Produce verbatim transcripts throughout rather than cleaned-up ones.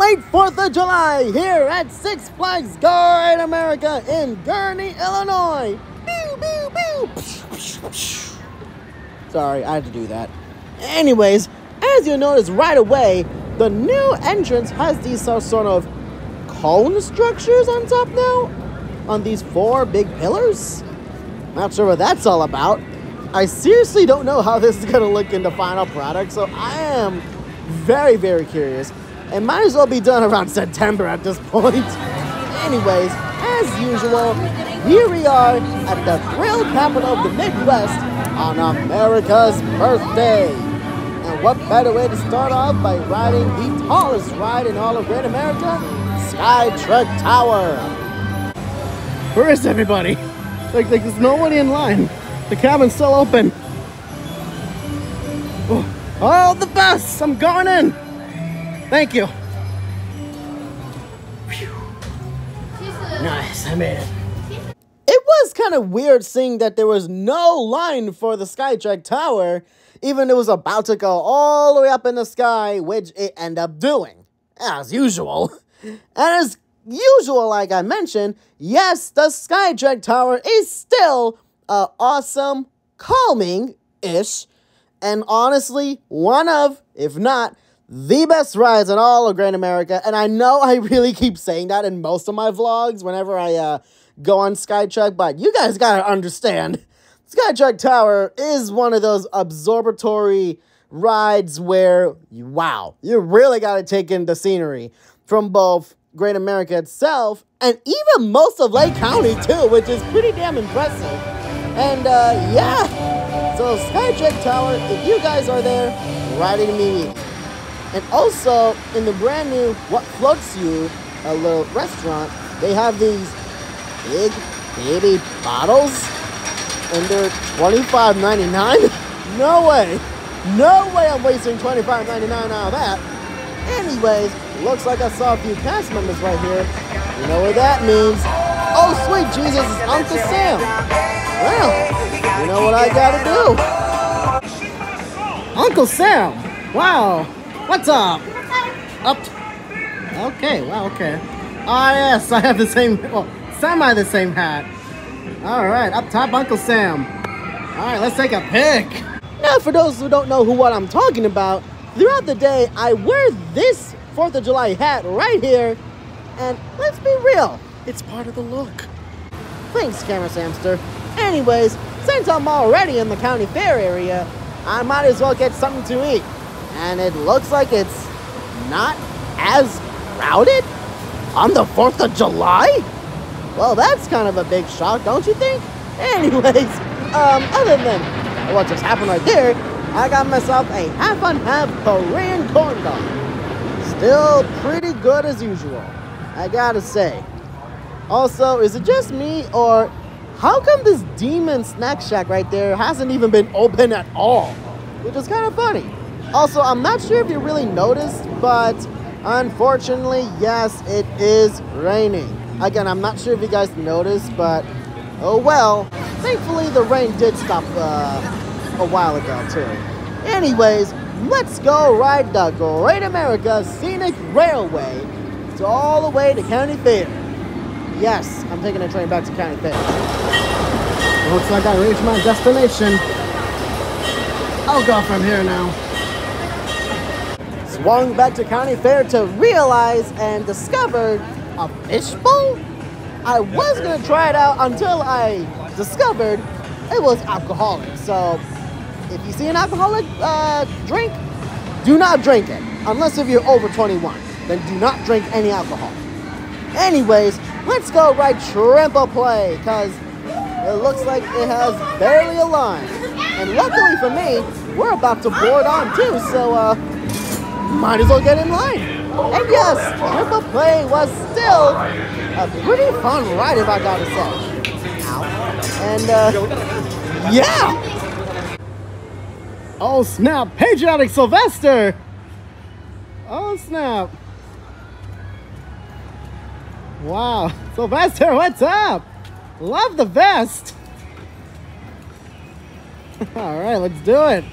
late fourth of July here at Six Flags Great America in Gurnee, Illinois. Pew, pew, pew. Sorry, I had to do that. Anyways, as you'll notice right away, the new entrance has these sort of cone structures on top now, on these four big pillars. Not sure what that's all about. I seriously don't know how this is going to look in the final product, so I am very, very curious. It might as well be done around September at this point. Anyways, as usual, here we are at the thrill capital of the Midwest on America's birthday. And what better way to start off by riding the tallest ride in all of Great America, Skytrek Tower. Where is everybody? Like, like there's nobody in line. The cabin's still open. Oh, oh, the bus! I'm going in. Thank you. Whew. Nice, I made it. It was kind of weird seeing that there was no line for the Skytrek Tower, even though it was about to go all the way up in the sky, which it ended up doing, as usual. And as usual, like I mentioned, yes, the Skytrek Tower is still uh, awesome, calming-ish, and honestly, one of, if not, the best rides in all of Great America. And I know I really keep saying that in most of my vlogs whenever I uh, go on Skytrek, but you guys gotta understand, Skytrek Tower is one of those absorbatory rides where, wow, you really gotta take in the scenery from both Great America itself and even most of Lake County too, which is pretty damn impressive. And uh, yeah, so Skytrek Tower, if you guys are there, ride it immediately. And also, in the brand new What Floats You, a little restaurant, they have these big baby bottles, and they're twenty-five ninety-nine. No way, no way I'm wasting twenty-five ninety-nine out of that. Anyways, looks like I saw a few cast members right here. You know what that means? Oh, sweet Jesus, it's Uncle Sam. Well, you know what I gotta do. Uncle Sam, wow. What's up? Up. Okay, wow, okay. Ah, yes, I have the same, well, semi the same hat. All right, up top, Uncle Sam. All right, let's take a pic. Now, for those who don't know who what I'm talking about, throughout the day, I wear this fourth of July hat right here, and let's be real, it's part of the look. Thanks, Camera Samster. Anyways, since I'm already in the county fair area, I might as well get something to eat. And it looks like it's not as crowded on the fourth of July? Well, that's kind of a big shock, don't you think? Anyways, um, other than what just happened right there, I got myself a half on half Korean corn dog. Still pretty good as usual, I gotta say. Also, is it just me, or how come this Demon Snack Shack right there hasn't even been open at all? Which is kind of funny. Also, I'm not sure if you really noticed, but unfortunately, yes, it is raining. Again, I'm not sure if you guys noticed, but oh well. Thankfully, the rain did stop uh, a while ago, too. Anyways, let's go ride the Great America Scenic Railway to all the way to County Fair. Yes, I'm taking a train back to County Fair. Looks like I reached my destination. I'll go from here now. Swung back to County Fair to realize and discovered a fishbowl? I was going to try it out until I discovered it was alcoholic. So if you see an alcoholic uh, drink, do not drink it. Unless if you're over twenty-one, then do not drink any alcohol. Anyways, let's go ride Triple Play, because it looks like it has barely a line. And luckily for me, we're about to board on too, so uh, might as well get in line. And yes, Triple Play was still a pretty fun ride, if I gotta say. Ow. And uh, yeah! Oh snap, Patriotic Sylvester! Oh snap. Wow, Sylvester, what's up? Love the vest. All right, let's do it.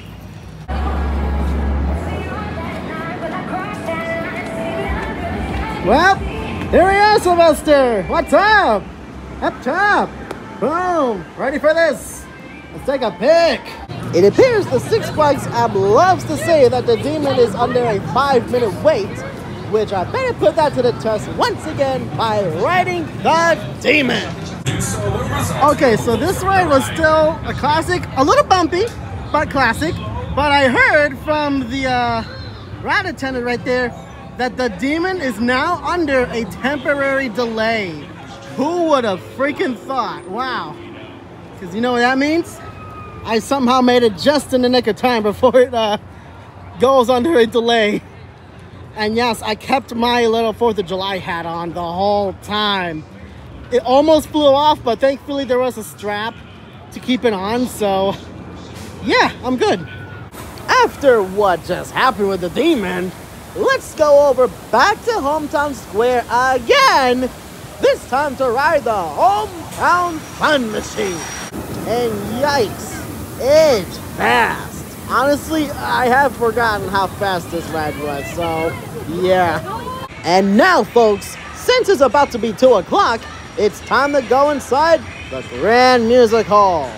Well, here we are, Sylvester. What's up? Up top. Boom. Ready for this? Let's take a pic. It appears the Six Flags app loves to say that the demon is under a five-minute wait, which I better put that to the test once again by riding the demon. Okay, so this ride was still a classic, a little bumpy, but classic. But I heard from the uh, ride attendant right there that the demon is now under a temporary delay. Who would have freaking thought? Wow. Because you know what that means? I somehow made it just in the nick of time before it uh, goes under a delay. And yes, I kept my little fourth of July hat on the whole time. It almost flew off, but thankfully there was a strap to keep it on, so yeah, I'm good. After what just happened with the demon, let's go over back to Hometown Square again, this time to ride the Hometown Fun Machine. And yikes, it's fast. Honestly, I have forgotten how fast this ride was, so yeah. And now, folks, since it's about to be two o'clock, it's time to go inside the Grand Music Hall.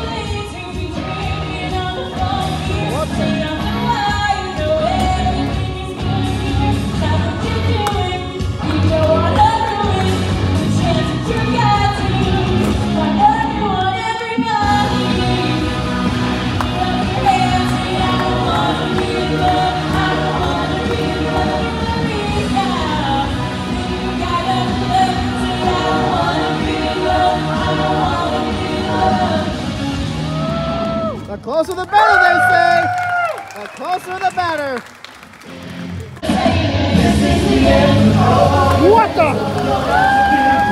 The closer the better, they say. The closer the better. What the?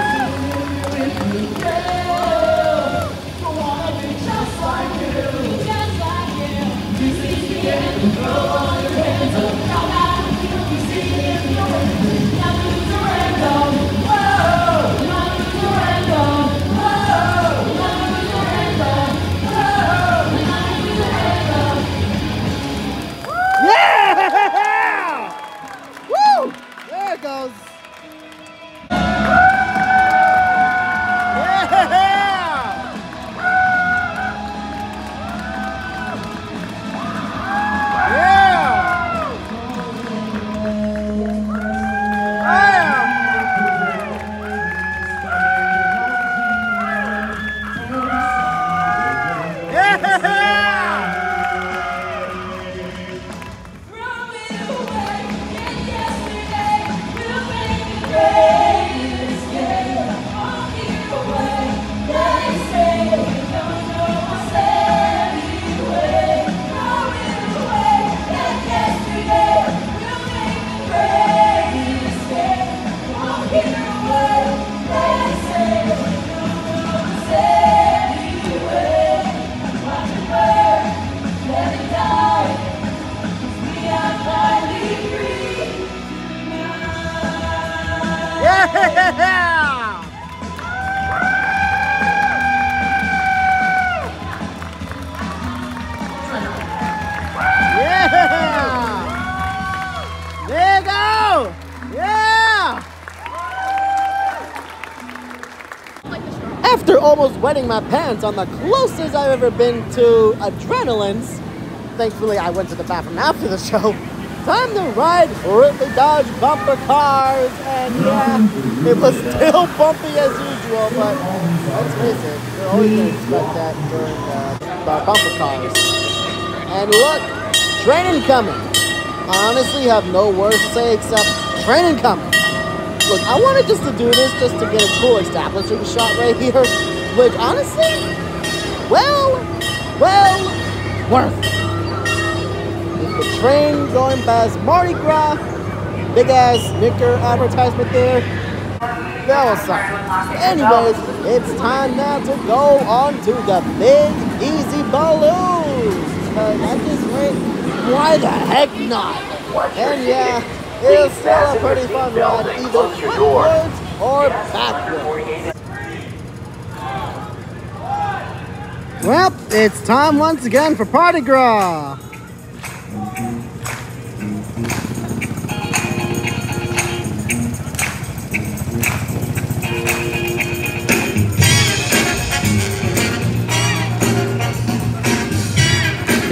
After almost wetting my pants on the closest I've ever been to Adrenaline's, thankfully I went to the bathroom after the show, time to ride Ridley Dodge bumper cars, and yeah, it was still bumpy as usual, but let's face it, you're always going to expect that during uh, the bumper cars. And look, training coming. I honestly have no words to say except training coming. Look, I wanted just to do this just to get a cool establishing shot right here, which honestly, well, well, worth it. With the train going past Mardi Gras, big ass Snicker advertisement there, that was something. Anyways, it's time now to go on to the big easy balloons. Cause I just wait, why the heck not? And yeah, it's still a pretty fun ride, either frontwards or backwards. Well, it's time once again for Mardi Gras.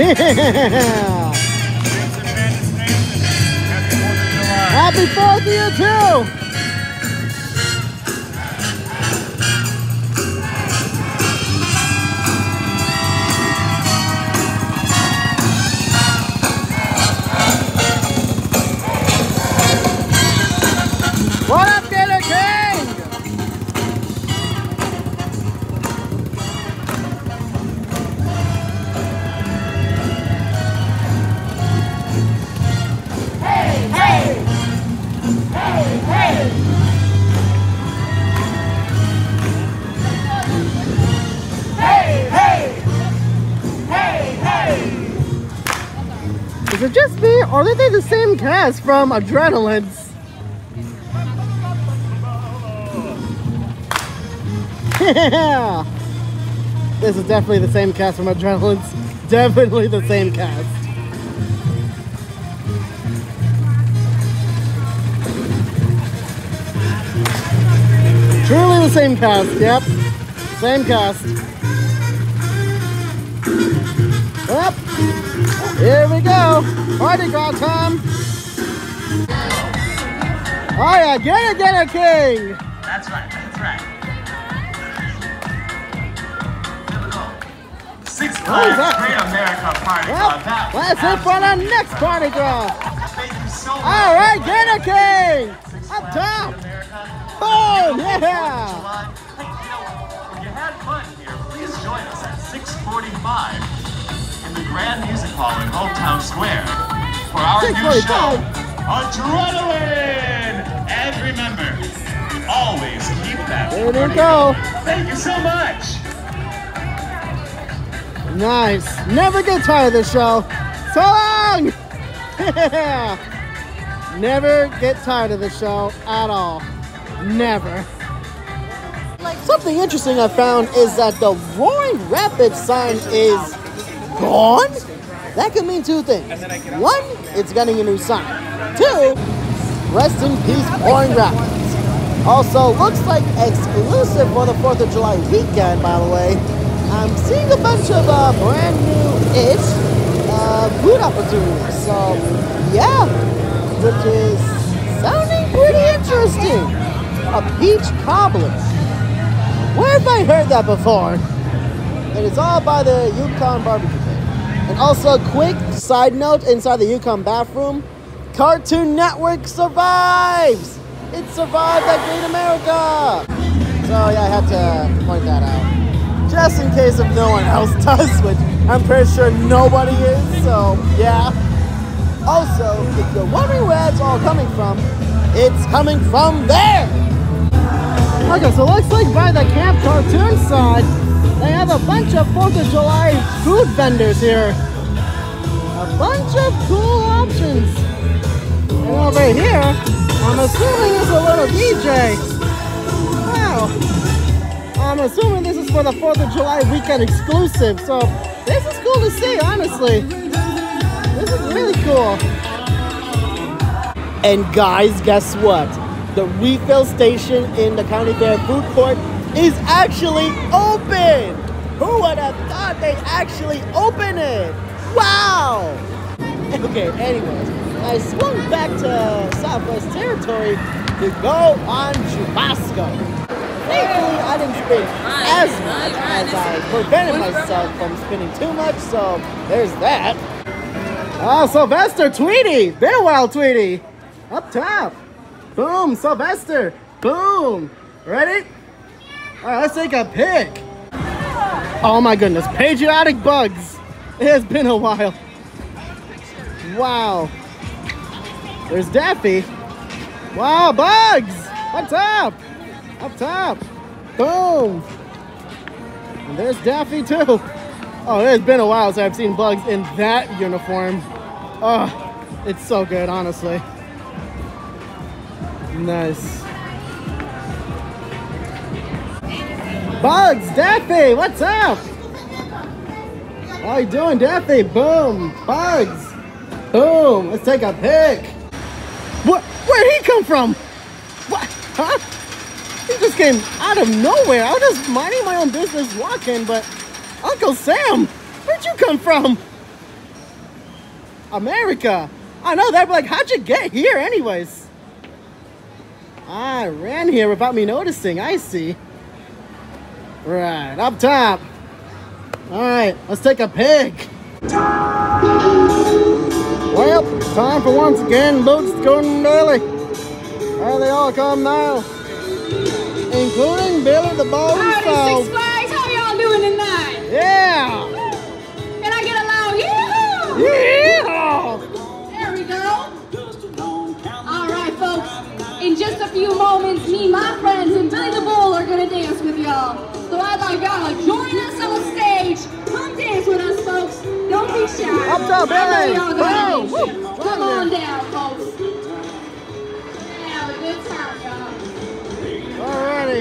Yeah! Happy fourth to you too! What up, Gator King? Hey, hey! Hey, hey! Hey, hey! Hey, hey! Is it just me, or are they the same cast from Adrenaline's? Yeah! This is definitely the same cast from Adrenaline's. Definitely the same cast. Truly the same cast, yep. Same cast. Up. Here we go. Party girl time. Oh yeah, get it, get it, King! That's right, that's right. Six Flags Great America Party Well, Club. That let's hit for the next party girl. Thank you so much. All right, get it, King! Six Up Flags top! Great America. Boom! Yeah! July. Hey, you know, when you had fun here, please join us at six forty-five in the Grand Music Hall in Hometown Square for our new show, Adrenaline! And remember, always keep that There we party go. going. Thank you so much. Nice. Never get tired of this show. So long! Yeah! Never get tired of the show at all. Never. Something interesting I found is that the Roaring Rapids sign is gone. That could mean two things. One, it's getting a new sign. Two, rest in peace, Roaring Rapids. Also, looks like exclusive for the fourth of July weekend, by the way. I'm seeing a bunch of uh, brand new-ish uh, food opportunities. So, yeah, which is sounding pretty interesting. A peach cobbler. Where have I heard that before? And it's all by the Yukon barbecue pit. And also, a quick side note inside the Yukon bathroom, Cartoon Network survives! It survived at Great America! So, yeah, I had to point that out. Just in case if no one else does, which I'm pretty sure nobody is, so yeah. Also, if you're wondering where it's all coming from, it's coming from there! Okay, so looks like by the Camp Cartoon side, they have a bunch of fourth of July food vendors here. A bunch of cool options. And over here, I'm assuming is a little D J. Wow. I'm assuming this is for the fourth of July weekend exclusive, so this is cool to see, honestly. This is really cool. And guys, guess what? The refill station in the County Fair food court is actually open! Who would have thought they'd actually open it? Wow! Okay, anyways, I swung back to Southwest Territory to go on Chubasco. Thankfully, I didn't spin as much as I prevented myself from spinning too much, so there's that. Oh, Sylvester Tweety! Been a while, Tweety! Up top! Boom, Sylvester! Boom! Ready? Alright, let's take a pic. Oh my goodness, patriotic bugs! It has been a while. Wow. There's Daffy. Wow, bugs! What's up? Up top. Boom. And there's Daffy too. Oh, it's been a while since I've seen bugs in that uniform. Oh, it's so good, honestly. Nice. Bugs, Daffy, what's up? How you doing, Daffy? Boom. Bugs. Boom. Let's take a pic. What? Where'd he come from? What? Huh? He just came out of nowhere. I was just minding my own business walking, but Uncle Sam, where'd you come from? America. I know that, but like, how'd you get here anyways? I ran here without me noticing. I see. Right, up top. All right, let's take a pig. Well, time for once again, boats going daily. There they all come now, including Billy the Boat himself. Howdy, Six Flags. How y'all doing tonight? Yeah. Can I get a loud yee-haw? Yeah. There we go. All right, folks. In just a few moments, me, my friends, and Billy the Bull are gonna dance with y'all. So I'd like y'all to join us on stage. Come dance with us, folks. Don't be shy. Up top, Billy. I know y'all gonna Woo. dance. Come on down, folks. Have a good time, y'all. Alrighty.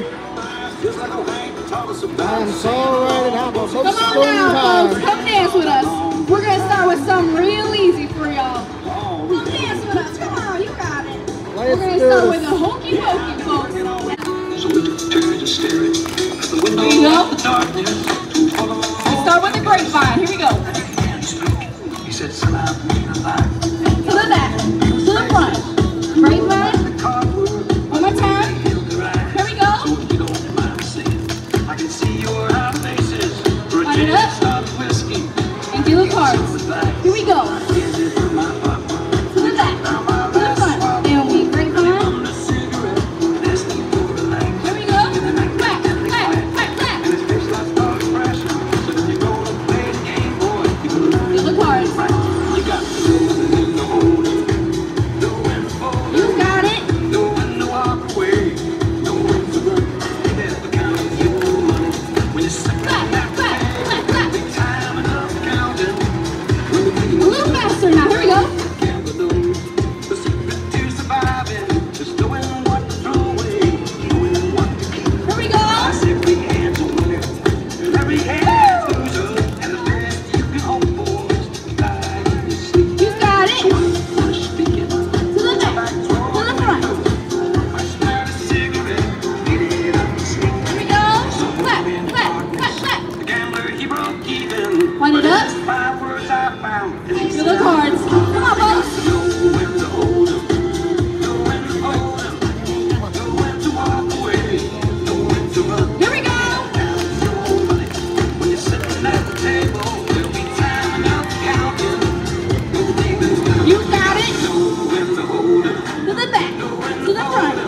I'm so ready to have a boat Come on storm down, time. folks. Come dance with us. We're gonna start with something real easy for y'all. Come dance with us. Come on, you got it. Let's We're gonna do start this. with a hokey pokey, folks. So we just turn and stare at the window Here you go. of the darkness. Let's start with the grapevine. Here we go. He said, son, I'm alive. To the back. To the front. Grapevine. One more time. Here we go. I can see your faces. Line it up. And do the cards. Here we go. To the back. To the front. And we grapevine. Here we go. Clap, clap, clap, clap. Do the cards. You got it. Clap, clap, clap, clap. A little faster now. Here we go. Here we go. You got it. To the back. To the front. Here we go. Clap, clap, clap, clap. Wind it up. Do the cards. Come on, folks. Here we go. You got it. To the back. To the front.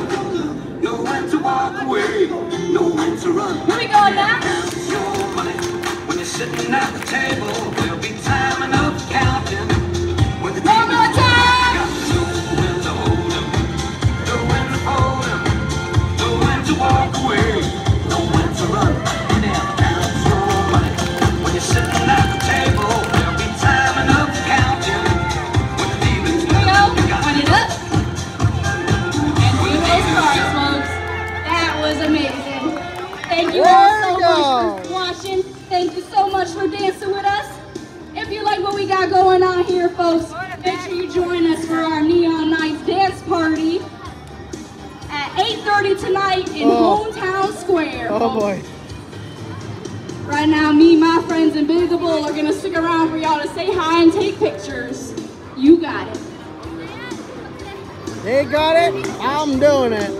Here we go now. When you're sitting at the table, there'll be time enough counting. When the One more time. know when to hold 'em, know when to hold 'em, know when to walk away, know when to run. And then count your money. When you're sitting at the table, there'll be time enough counting. When the demons Here we go. you got Wind it up. And do those cards, folks. That was amazing. Thank you all There so we go. much for watching. Thank you so much for dancing with us. If you like what we got going on here, folks, make sure you join us for our Neon Nights dance party at eight thirty tonight in Oh. Hometown Square. Oh folks. boy. Right now, me, my friends, and Billy the Bull are gonna stick around for y'all to say hi and take pictures. You got it. They got it. I'm doing it.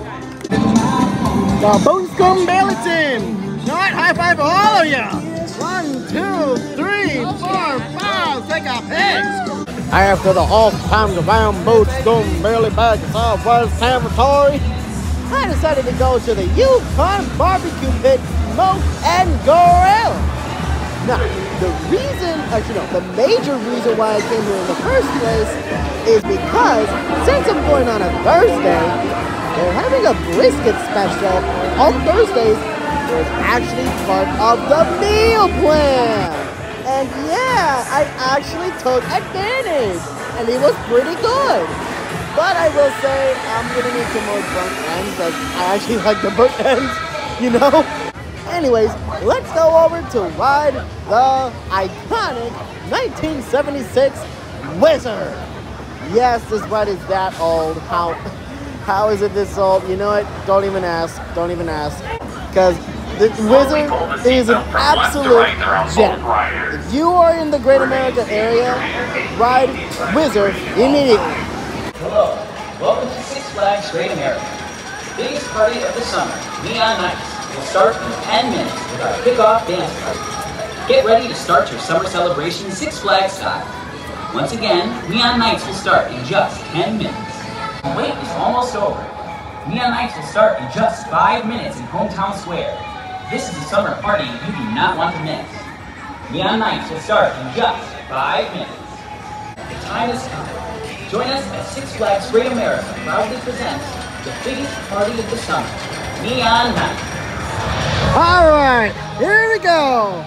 The Boat Scum Bailey team. All right, high five for all of you. One, two, three, four, five. Take a pic. After the off-time around Boat Scum Bailey back in Southwest territory, I decided to go to the Yukon Barbecue Pit Smoke and Grill. Now, the reason, actually no, the major reason why I came here in the first place is because since I'm going on a Thursday, they're having a brisket special on Thursdays. It's actually part of the meal plan. And yeah, I actually took advantage. And it was pretty good. But I will say, I'm gonna need some more burnt ends because I actually like the burnt ends, you know? Anyways, let's go over to ride the iconic nineteen seventy-six Wizard. Yes, this ride is that old. How, how is it this old? You know what? Don't even ask. Don't even ask. Because The Wizard is an absolute gem. If you are in the Great America area, ride Wizard immediately. Hello, welcome to Six Flags Great America. The biggest party of the summer, Neon Nights, will start in ten minutes with our kickoff dance party. Get ready to start your summer celebration Six Flags style. Once again, Neon Nights will start in just ten minutes. The wait is almost over. Neon Nights will start in just five minutes in Hometown Square. This is a summer party you do not want to miss. Neon Nights will start in just five minutes. The time has come. Join us as Six Flags Great America proudly presents the biggest party of the summer, Neon Nights. All right, here we go.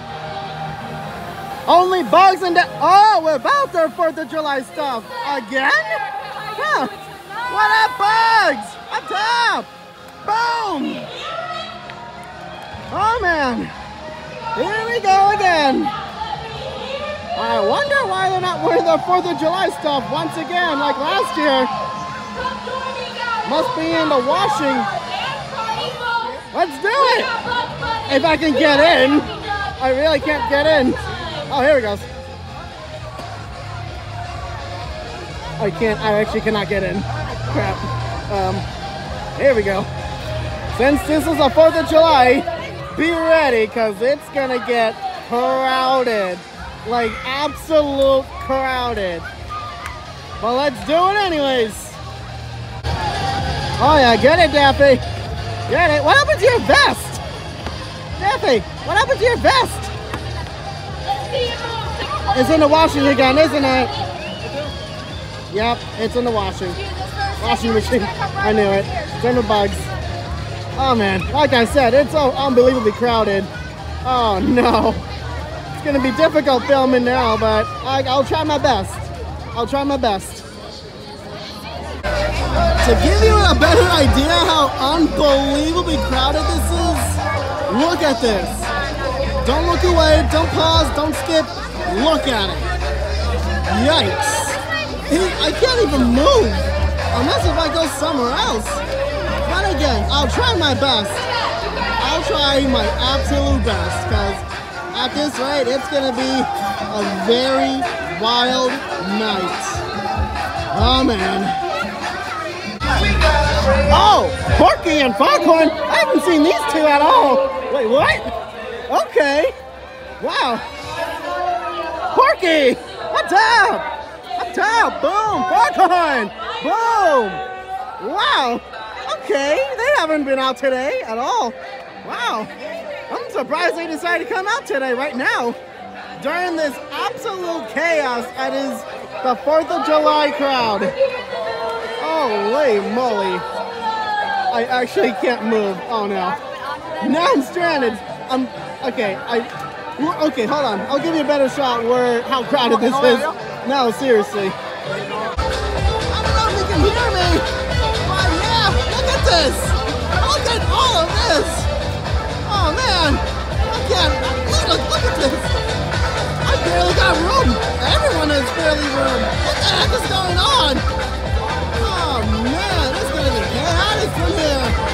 Only bugs and oh, without their fourth of July stuff again? Huh. What up, bugs? Up top. Boom. Oh man, here we go again. I wonder why they're not wearing their fourth of July stuff once again like last year. Must be in the washing. Let's do it. If I can get in. I really can't get in. Oh, here it goes. I can't, I actually cannot get in. Crap. Um, here we go. Since this is the fourth of July, be ready, because it's gonna get crowded. Like, absolute crowded. But let's do it anyways. Oh yeah, get it, Daffy. Get it. What happened to your vest? Daffy, what happened to your vest? It's in the washing again, isn't it? Yep, it's in the washing. Washing machine. I knew it. It's in the bugs. Oh man, like I said, it's so unbelievably crowded. Oh no. It's gonna be difficult filming now, but I, I'll try my best. I'll try my best. To give you a better idea how unbelievably crowded this is, look at this. Don't look away, don't pause, don't skip, look at it. Yikes. I can't even move, unless if I go somewhere else. But again, I'll try my best. I'll try my absolute best, because at this rate, it's gonna be a very wild night. Oh man. Oh, Porky and Foghorn. I haven't seen these two at all. Wait, what? Okay. Wow. Porky, what's up? What's up? Boom, Foghorn. Boom. Wow. Okay, they haven't been out today at all. Wow. I'm surprised they decided to come out today, right now, during this absolute chaos that is the fourth of July crowd. Holy moly. I actually can't move. Oh no. Now I'm stranded. I'm, okay, I, okay, hold on. I'll give you a better shot where, how crowded this is. No, seriously. I don't know if you can hear me, but yeah, look at this. Look at all of this. Oh man, I can't, look, look at this. I barely got room. Everyone has barely room. What the heck is going on? Oh man, it's gonna be chaotic from here.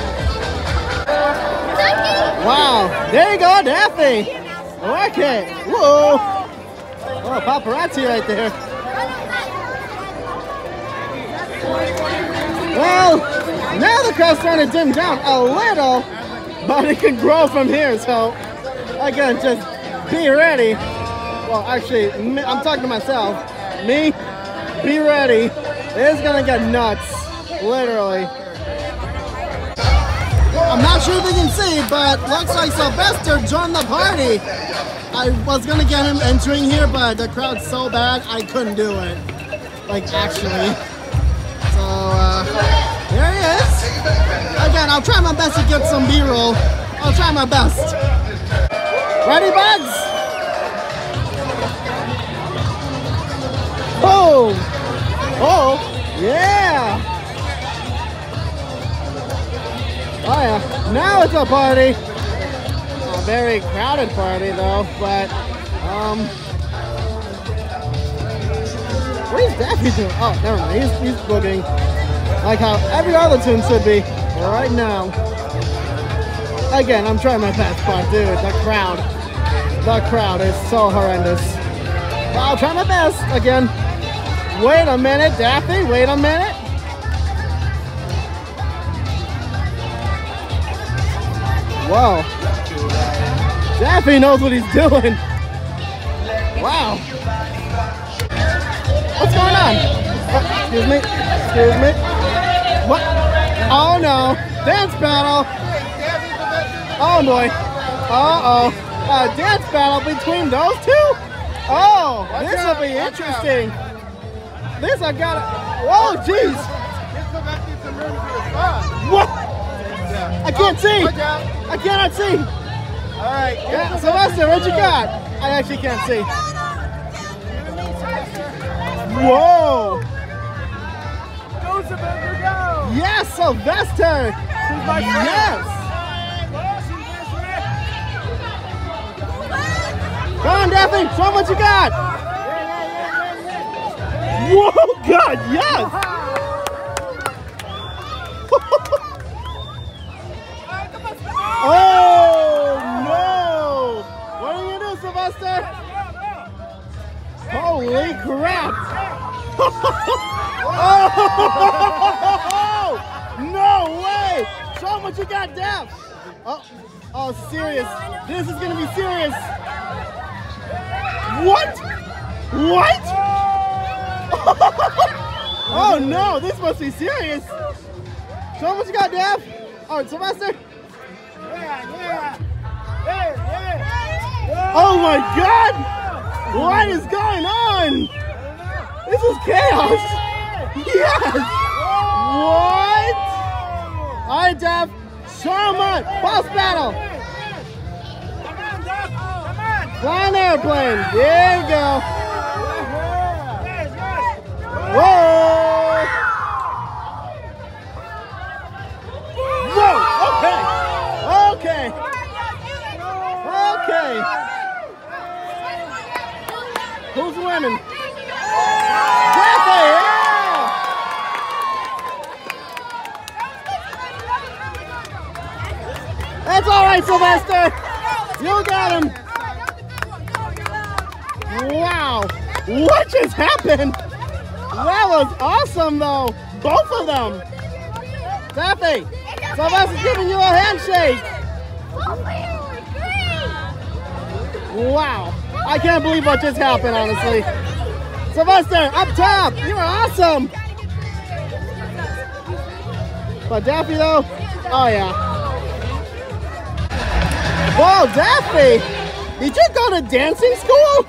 Wow, there you go, Daffy. Okay, whoa. Oh, paparazzi right there. Well, now the crowd's starting to dim down a little, but it can grow from here, so again, just be ready. Well, actually, me, I'm talking to myself. Me, be ready. It's gonna get nuts, literally. I'm not sure if you can see, but looks like Sylvester joined the party. I was gonna get him entering here, but the crowd's so bad, I couldn't do it. Like, actually. So, uh, here he is. Again, I'll try my best to get some B-roll. I'll try my best. Ready, bugs? Boom! Oh, yeah! Oh yeah, now it's a party. A very crowded party though, but, um... what is Daffy doing? Oh, never mind, he's, he's booging. Like how every other tune should be right now. Again, I'm trying my best, but dude, the crowd, the crowd is so horrendous. But I'll try my best again. Wait a minute, Daffy, wait a minute. Whoa. Daffy knows what he's doing. Wow. What's going on? Oh, excuse me, excuse me. What? Oh no, dance battle. Oh boy. Uh-oh. A dance battle between those two? Oh, this will be interesting. This I gotta. Whoa, jeez. What? I can't see. I cannot see. All right. Yeah, Sylvester, what you got? I actually can't see. Whoa. Go, Sylvester, go. Yes, Sylvester. Yes. Come on, Daffy, show them what you got. Whoa, God, yes. Oh, no. What are you going to do, Sylvester? Holy crap. Oh, no way. Show them what you got, Daff. Oh, oh, serious. This is going to be serious. What? What? Oh no, this must be serious. Show them what you got, Daff. Oh, Sylvester. Yeah, yeah. Hey, hey. Oh my God. What is going on? This is chaos. Yes. What? All right, Daff. Show them on. Boss battle. Flying airplane. There you go. Whoa. Whoa. Okay. Okay. Okay. Who's winning? Daffy, yeah. That's all right, Sylvester. You got him. Wow, what just happened? That was awesome though, both of them. Daffy, Sylvester's giving you a handshake. Wow, I can't believe what just happened, honestly. Sylvester, up top, you were awesome. But Daffy though, oh yeah. Whoa, Daffy, did you go to dancing school?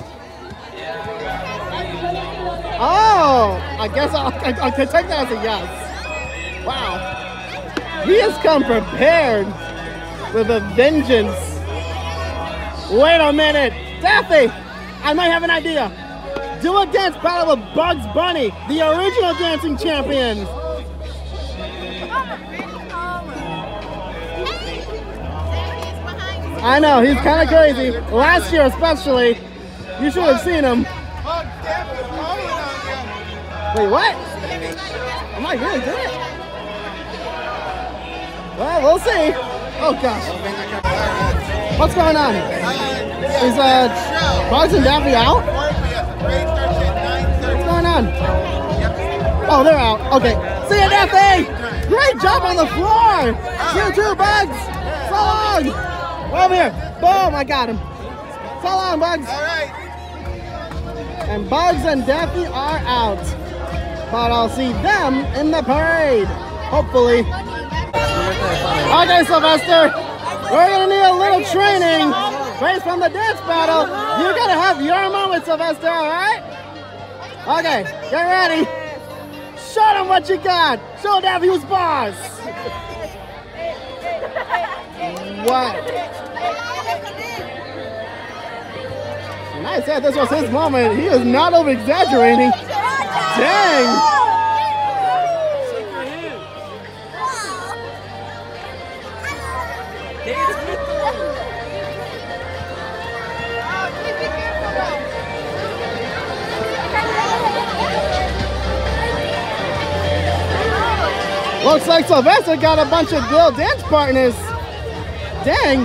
Oh, I guess I'll, I, I could take that as a yes. Wow. He has come prepared with a vengeance. Wait a minute. Daffy, I might have an idea. Do a dance battle with Bugs Bunny, the original dancing champion. I know, he's kind of crazy. Last year especially. You should have seen him. Wait, what? Am I really doing it? Well, we'll see. Oh, gosh. What's going on? Is uh, Bugs and Daffy out? What's going on? Oh, they're out. Okay. See ya, Daffy! Great job on the floor! You too, Bugs! So long! Over here. Boom, I got him. So long, Bugs. All right. And Bugs and Daffy are out. But I'll see them in the parade, hopefully. Okay, Sylvester, we're gonna need a little training based on the dance battle. You gotta have your moment, Sylvester, all right? Okay, get ready. Show them what you got. Show Daffy who's boss. What? And I said this was his moment. He is not over-exaggerating. Dang! Looks like Sylvester got a bunch of little dance partners. Dang!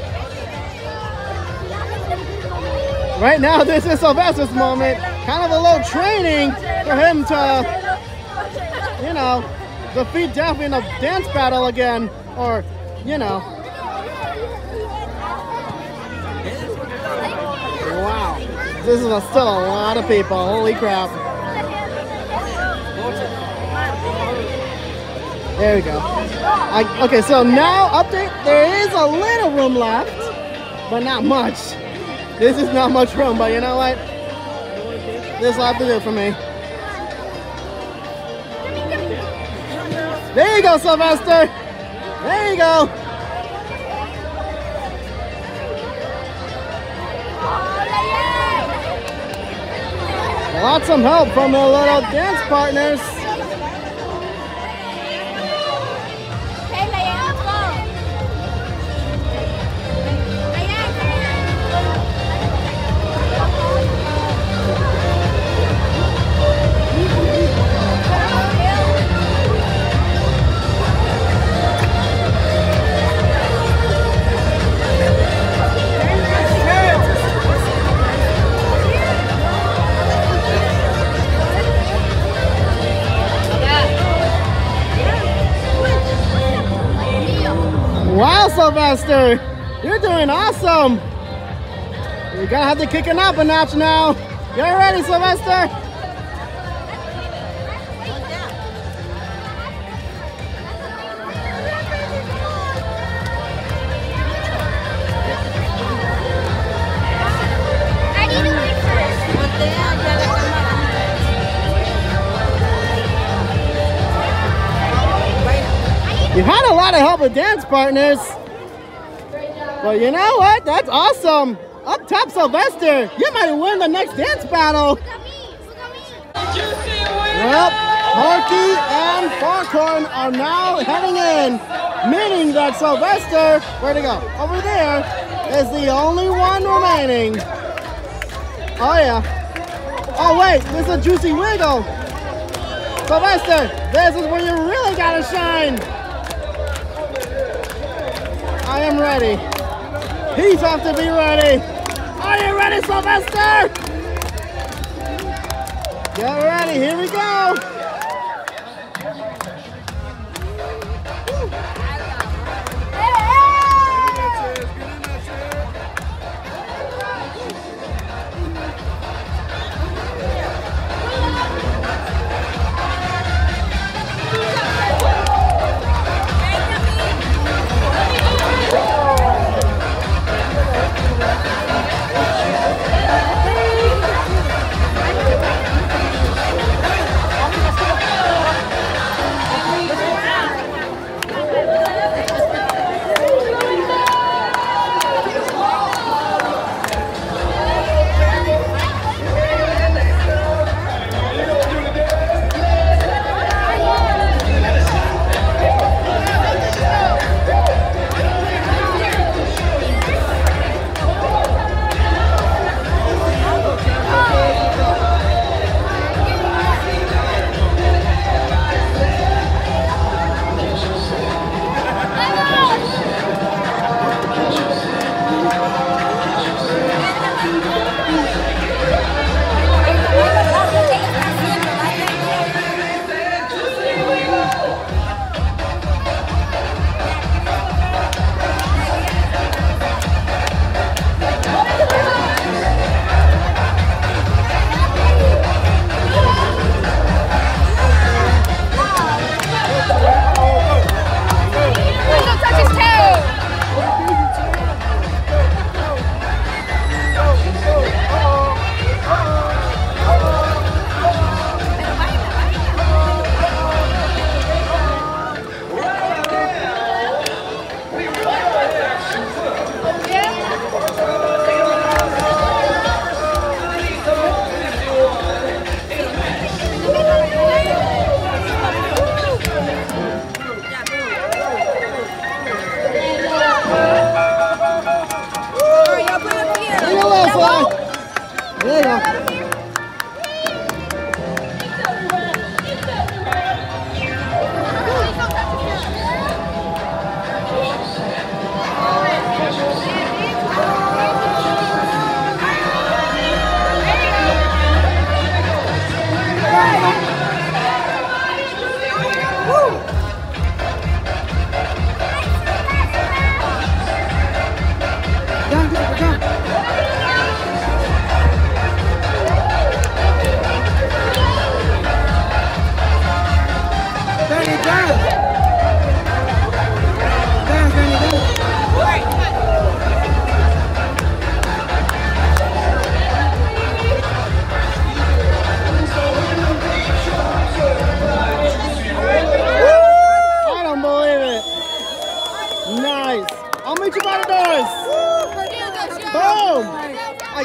Right now, this is Sylvester's moment. Kind of a little training for him to, you know, defeat Daphne in a dance battle again. Or, you know. Wow. This is a, still a lot of people. Holy crap. There we go. I, okay, so now, update. There is a little room left, but not much. This is not much room, but you know what? This will have to do for me. There you go, Sylvester. There you go. Lots of help from the little dance partners. Wow, Sylvester, you're doing awesome. You're gonna have to kick it up a notch now. Get ready, Sylvester. You've had a lot of help with dance partners. But you know what? That's awesome. Up top, Sylvester. You might win the next dance battle. Well, Porky and Foghorn are now heading in, meaning that Sylvester, where'd he go? Over there, is the only one remaining. Oh yeah. Oh wait, this is a juicy wiggle. Sylvester, this is where you really gotta shine. I am ready. He's have to be ready. Are you ready, Sylvester? Get ready, here we go.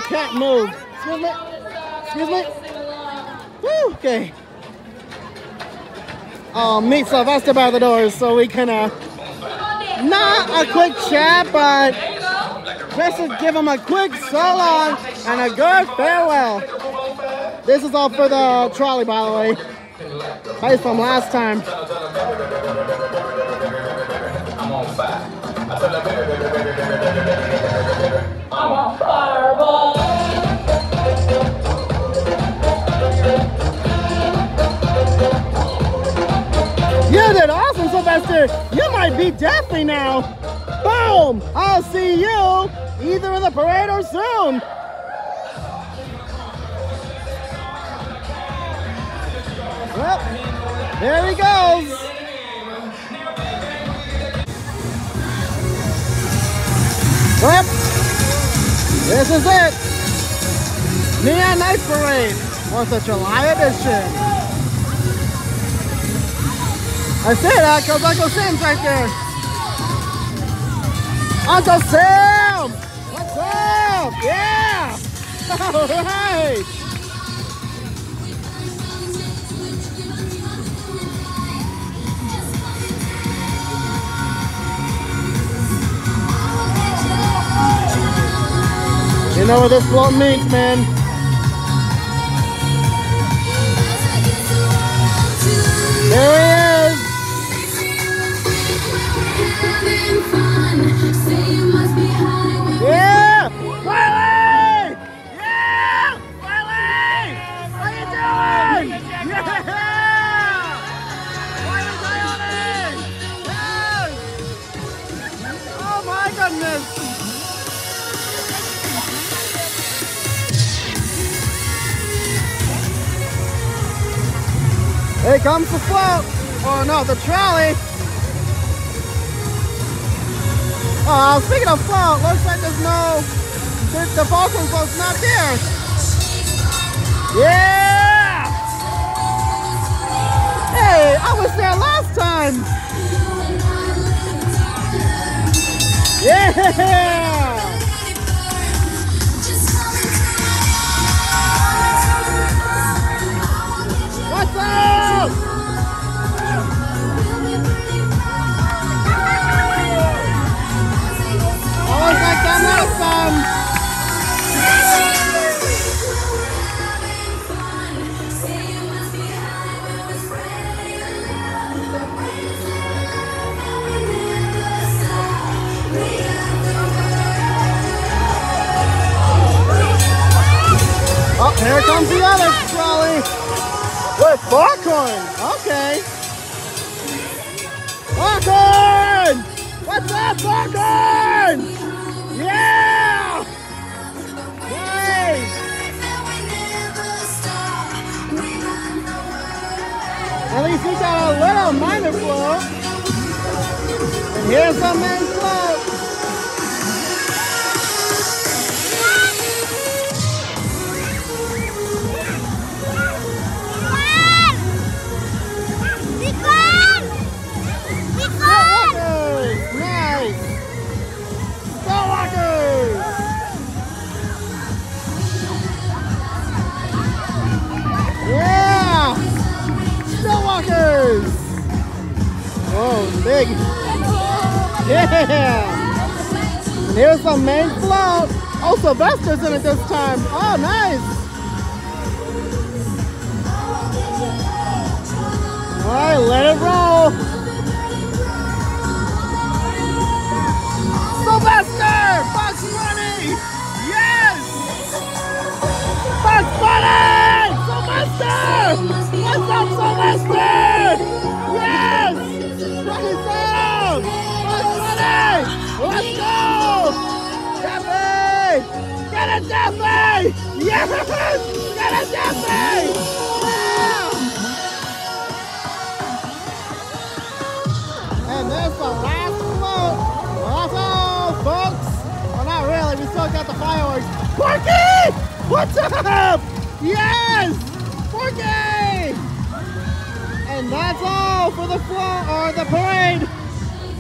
can't move. Excuse me. Excuse me. Woo, okay. I'll meet Sylvester by the doors so we can, uh, not a quick chat, but just to give him a quick so long and a good farewell. This is all for the trolley, by the way. Place from last time. I'm on fire. I'm on fire, boy. You did awesome, Sylvester. You might be deathly now. Boom! I'll see you either in the parade or soon. Well, there he goes. Well, this is it. Neon Night Parade was the July edition. I say that because Uncle Sam's right there. Uncle Sam! What's up? Yeah! All right! You know what this float means, man. There he is. Yeah! Wiley! Yeah! Wiley! How you doing? Yeah! Wiley Coyote! Yes! Oh my goodness! Here comes the float! Oh no, the trolley! Uh, speaking of float, looks like there's no, the, the Falcon float's not there. Yeah! Hey, I was there last time. Yeah! What's up? Always like that last time. Oh, here comes the other trolley with Barcorn. Okay. Barcorn! What's up, Barcorn? Yeah! Nice! At least we got a little minor float. And here's the main float. Nice! Skywalkers! Yeah! Skywalkers! Whoa, big! Yeah! And here's the main float. Oh, Sylvester's in it this time. Oh, nice! All right, let it roll. Sylvester! Bugs Bunny! Yes! Bugs Bunny! Sylvester! What's up, Sylvester? Yes! Rise up! Bugs Bunny! Let's go! Daffy! Get it, Daffy! Yes! Get it, Daffy! Yeah! And there's the last float. Well, that's all, folks. Well, not really. We still got the fireworks. Porky! What's up? Yes! Porky! And that's all for the float or the parade.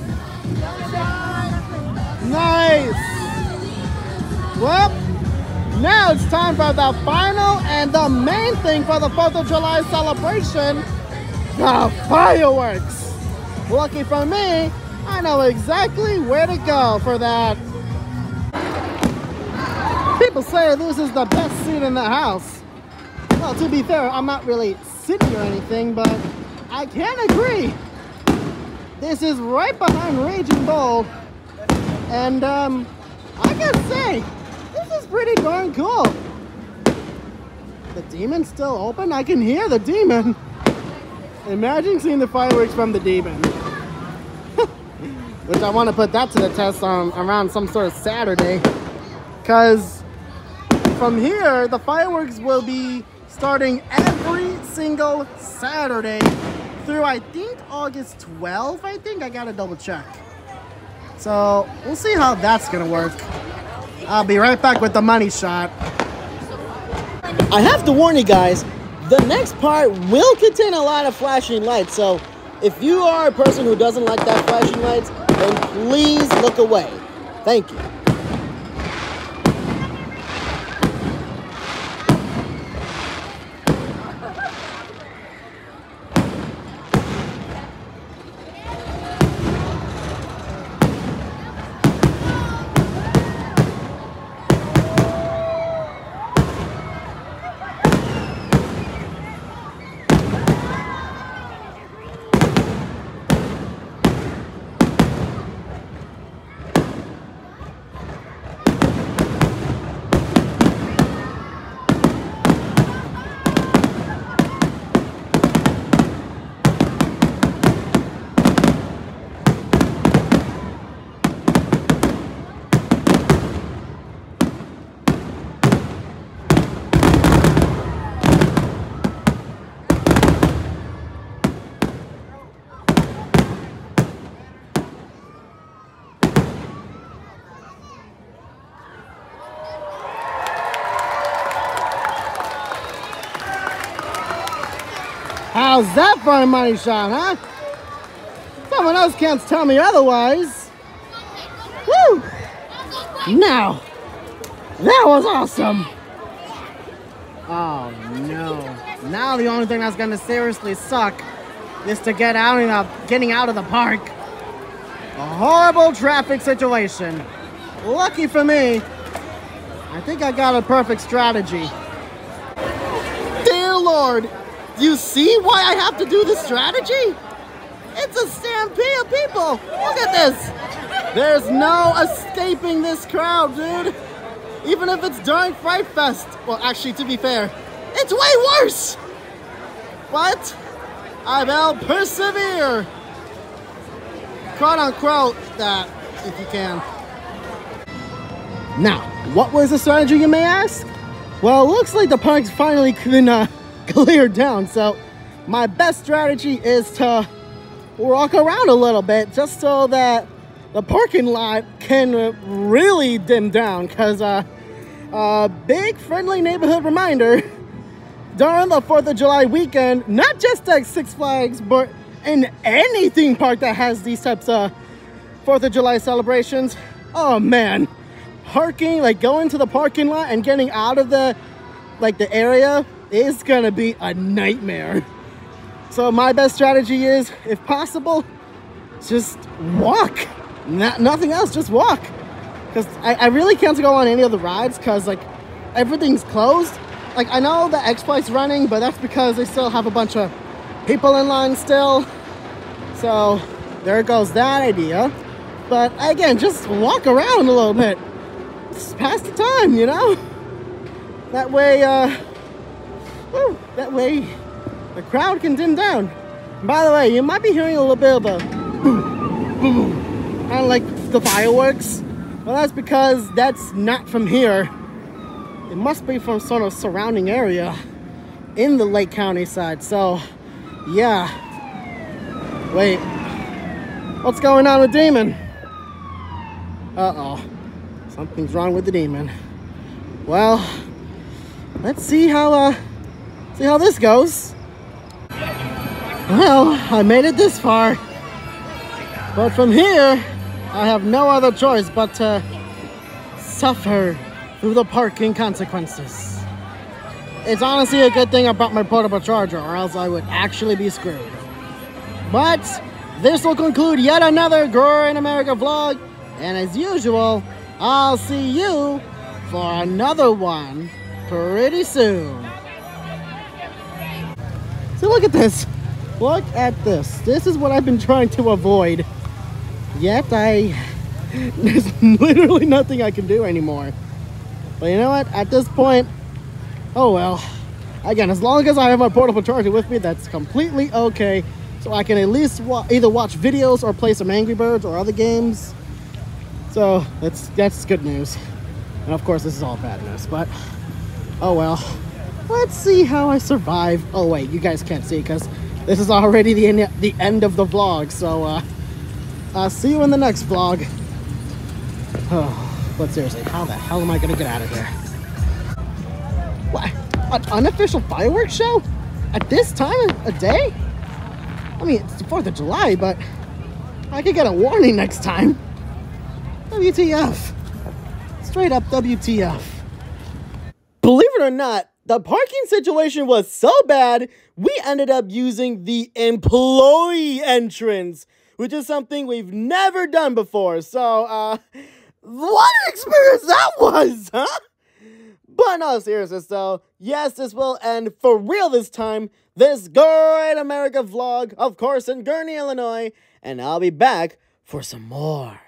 Nice. Well, Now it's time for the final and the main thing for the fourth of July celebration, the fireworks. Lucky for me, I know exactly where to go for that. People say this is the best seat in the house. Well, to be fair, I'm not really sitting or anything, but I can agree. This is right behind Raging Bull, and um, I gotta say, this is pretty darn cool. The demon's still open? I can hear the demon. Imagine seeing the fireworks from the demon. Which I want to put that to the test on around some sort of Saturday. Because from here, the fireworks will be starting every single Saturday through, I think, August twelfth, I think. I gotta double check. So, we'll see how that's gonna work. I'll be right back with the money shot. I have to warn you guys, the next part will contain a lot of flashing lights. So, if you are a person who doesn't like that flashing lights, then please look away. Thank you. How's that for a money shot, huh? Someone else can't tell me otherwise. Woo! Now, that was awesome. Oh no! Now the only thing that's gonna seriously suck is to get out of the, getting out of the park. A horrible traffic situation. Lucky for me, I think I got a perfect strategy. Dear Lord, you see why I have to do this strategy? It's a stampede of people. Look at this. There's no escaping this crowd, dude. Even if it's during Fright Fest. Well, actually, to be fair, it's way worse. But I will persevere. Quote unquote that, if you can. Now, what was the strategy, you may ask? Well, it looks like the park's finally been uh, cleared down, so my best strategy is to walk around a little bit just so that the parking lot can uh, really dim down, because uh, a big friendly neighborhood reminder, during the fourth of July weekend, not just at Six Flags, but in any theme park that has these types of fourth of July celebrations, oh man, parking, like going to the parking lot and getting out of the, like the area, is gonna be a nightmare. So my best strategy is, if possible, just walk. Not, nothing else, just walk. Because I, I really can't go on any of the rides because like everything's closed. Like I know the X-Flight's running, but that's because they still have a bunch of people in line still. So there goes that idea. But again, just walk around a little bit. Just pass the time, you know? That way, uh, whew, that way the crowd can dim down. And by the way, you might be hearing a little bit of a boom, boom, kind of like the fireworks. Well, that's because that's not from here. It must be from sort of surrounding area in the Lake County side. So, yeah. Wait, what's going on with Demon? Uh-oh, something's wrong with the Demon. Well, let's see how, uh, see how this goes. Well, I made it this far. But from here, I have no other choice but to suffer through the parking consequences. It's honestly a good thing I brought my portable charger, or else I would actually be screwed. But this will conclude yet another Grow in America vlog, and as usual, I'll see you for another one pretty soon. So look at this. Look at this. This is what I've been trying to avoid. Yet I... There's literally nothing I can do anymore. But you know what? At this point, oh well. Again, as long as I have my portable charger with me, that's completely okay. So I can at least wa either watch videos or play some Angry Birds or other games. So that's, that's good news. And of course, this is all bad news. But, oh well. Let's see how I survive. Oh wait, you guys can't see because this is already the end, the end of the vlog. So uh, I'll see you in the next vlog. Oh, but seriously, how the hell am I gonna get out of here? What? An unofficial fireworks show? At this time of day? I mean, it's the fourth of July, but I could get a warning next time. W T F. Straight up W T F. Believe it or not, the parking situation was so bad, we ended up using the employee entrance, which is something we've never done before. So, uh, what an experience that was, huh? But no, seriously, so, yes, this will end for real this time. This Great America vlog, of course, in Gurnee, Illinois. And I'll be back for some more.